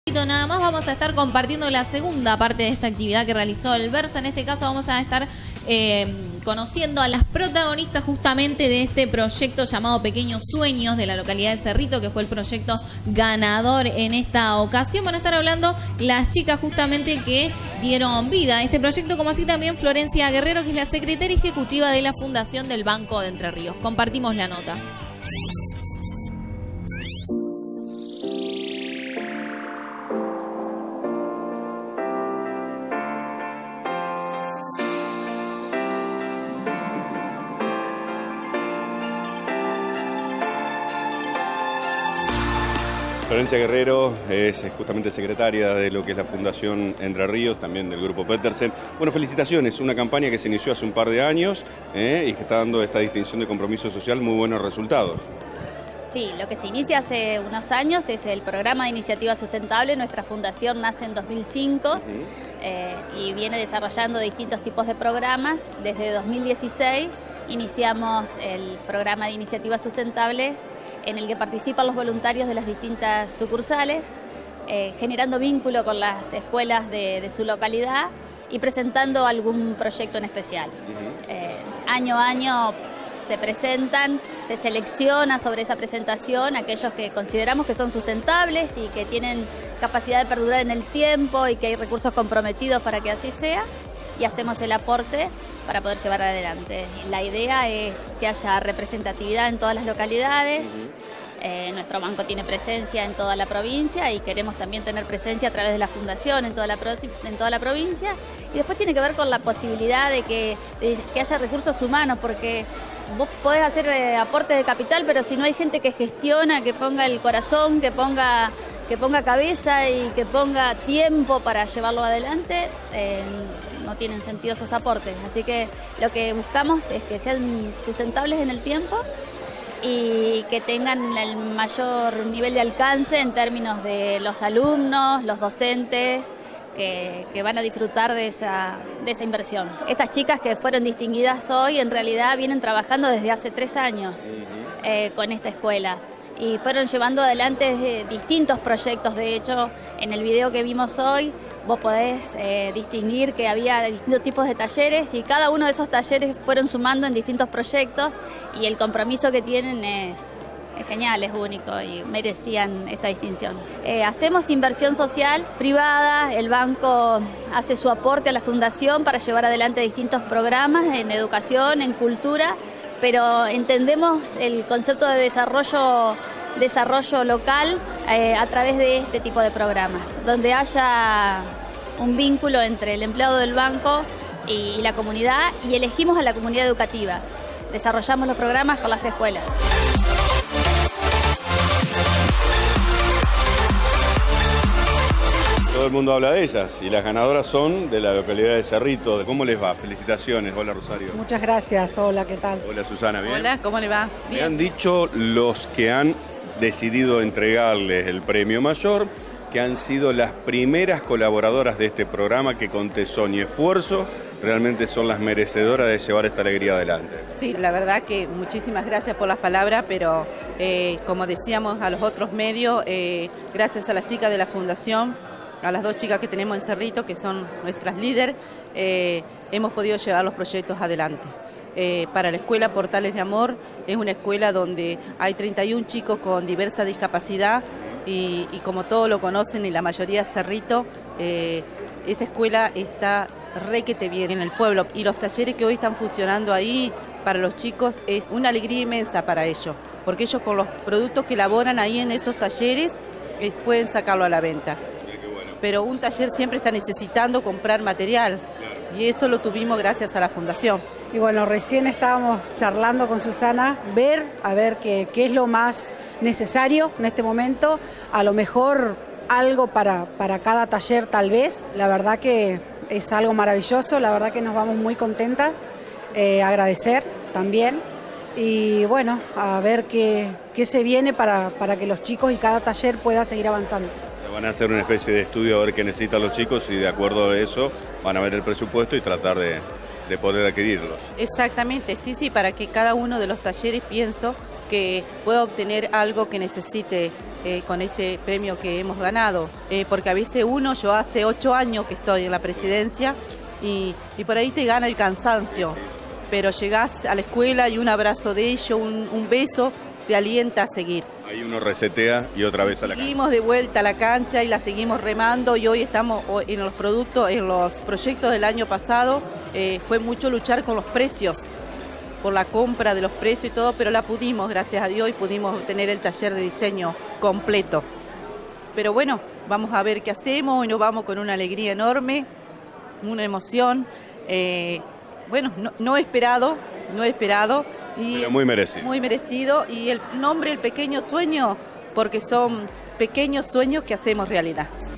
Nada más vamos a estar compartiendo la segunda parte de esta actividad que realizó el Versa. En este caso vamos a estar conociendo a las protagonistas justamente de este proyecto llamado Pequeños Sueños de la localidad de Cerrito, que fue el proyecto ganador en esta ocasión. Van a estar hablando las chicas justamente que dieron vida a este proyecto, como así también Florencia Guerrero, que es la secretaria ejecutiva de la Fundación del Banco de Entre Ríos. Compartimos la nota. Florencia Guerrero es justamente secretaria de lo que es la Fundación Entre Ríos, también del Grupo Petersen. Bueno, felicitaciones, una campaña que se inició hace un par de años y que está dando esta distinción de compromiso social muy buenos resultados. Sí, lo que se inicia hace unos años es el programa de iniciativa sustentable. Nuestra fundación nace en 2005 y viene desarrollando distintos tipos de programas. Desde 2016 iniciamos el programa de iniciativas sustentables, en el que participan los voluntarios de las distintas sucursales, generando vínculo con las escuelas de su localidad y presentando algún proyecto en especial. Año a año se presentan, se selecciona sobre esa presentación aquellos que consideramos que son sustentables y que tienen capacidad de perdurar en el tiempo y que hay recursos comprometidos para que así sea, y hacemos el aporte para poder llevar adelante. La idea es que haya representatividad en todas las localidades. Nuestro banco tiene presencia en toda la provincia y queremos también tener presencia a través de la fundación en toda la provincia. Y después tiene que ver con la posibilidad de que haya recursos humanos, porque vos podés hacer aporte de capital, pero si no hay gente que gestiona, que ponga el corazón, que ponga cabeza y que ponga tiempo para llevarlo adelante, no tienen sentido esos aportes. Así que lo que buscamos es que sean sustentables en el tiempo y que tengan el mayor nivel de alcance en términos de los alumnos, los docentes, que van a disfrutar de esa inversión. Estas chicas que fueron distinguidas hoy en realidad vienen trabajando desde hace 3 años con esta escuela y fueron llevando adelante distintos proyectos. De hecho, en el video que vimos hoy vos podés distinguir que había distintos tipos de talleres y cada uno de esos talleres fueron sumando en distintos proyectos, y el compromiso que tienen es genial, es único y merecían esta distinción. Hacemos inversión social privada, el banco hace su aporte a la fundación para llevar adelante distintos programas en educación, en cultura, pero entendemos el concepto de desarrollo local a través de este tipo de programas, donde haya un vínculo entre el empleado del banco y la comunidad, y elegimos a la comunidad educativa. Desarrollamos los programas con las escuelas. Todo el mundo habla de ellas y las ganadoras son de la localidad de Cerrito. ¿Cómo les va? Felicitaciones. Hola, Rosario. Muchas gracias. Hola, ¿qué tal? Hola, Susana. ¿Bien? Hola, ¿cómo le va? Me han dicho los que han decidido entregarles el premio mayor que han sido las primeras colaboradoras de este programa, que con tesón y esfuerzo realmente son las merecedoras de llevar esta alegría adelante. Sí, la verdad que muchísimas gracias por las palabras, pero como decíamos a los otros medios, gracias a las chicas de la Fundación, a las 2 chicas que tenemos en Cerrito, que son nuestras líderes, hemos podido llevar los proyectos adelante. Para la escuela Portales de Amor, es una escuela donde hay 31 chicos con diversa discapacidad y como todos lo conocen, y la mayoría Cerrito, esa escuela está requete bien en el pueblo, y los talleres que hoy están funcionando ahí para los chicos es una alegría inmensa para ellos, porque ellos con los productos que elaboran ahí en esos talleres pueden sacarlo a la venta. Pero un taller siempre está necesitando comprar material, y eso lo tuvimos gracias a la Fundación. Y bueno, recién estábamos charlando con Susana, a ver qué es lo más necesario en este momento, a lo mejor algo para cada taller tal vez. La verdad que es algo maravilloso, la verdad que nos vamos muy contentas, agradecer también, y bueno, a ver qué se viene para que los chicos y cada taller pueda seguir avanzando. Van a hacer una especie de estudio a ver qué necesitan los chicos, y de acuerdo a eso van a ver el presupuesto y tratar de poder adquirirlos. Exactamente, sí, para que cada uno de los talleres, pienso, que pueda obtener algo que necesite con este premio que hemos ganado, porque a veces yo hace 8 años que estoy en la presidencia y por ahí te gana el cansancio, pero llegás a la escuela y un abrazo de ellos, un beso, te alienta a seguir. Ahí uno resetea y otra vez a la cancha. Seguimos de vuelta a la cancha y la seguimos remando y hoy estamos en los proyectos del año pasado, fue mucho luchar con los precios, por la compra de los precios y todo, pero la pudimos, gracias a Dios, y pudimos tener el taller de diseño completo. Pero bueno, vamos a ver qué hacemos y nos vamos con una alegría enorme, una emoción, bueno, no esperado, y pero muy merecido. Muy merecido, y el nombre El Pequeño Sueño, porque son pequeños sueños que hacemos realidad.